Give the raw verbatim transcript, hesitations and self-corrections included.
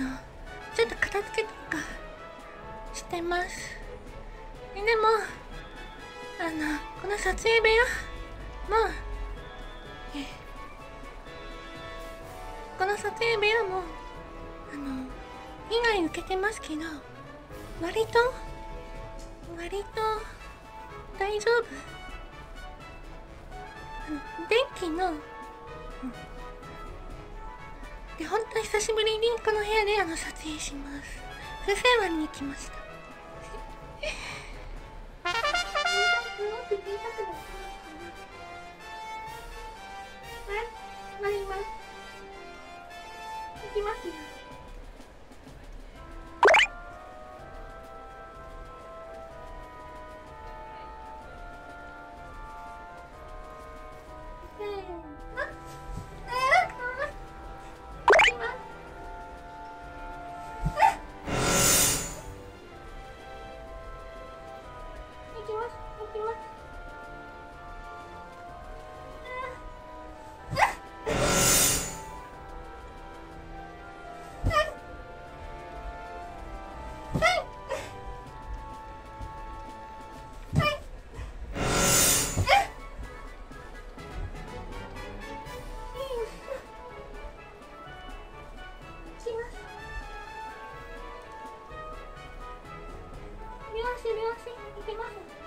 のちょっと片付けとかしてます。でもあのこの撮影部屋もえこの撮影部屋もあの被害受けてますけど、割と割と大丈夫。あの電気の、うん、で本当久しぶりにこの部屋であの撮影します。風船割りに来ました。すごく小さくなった割ります。いきますよ。せーの。両足両足いきます。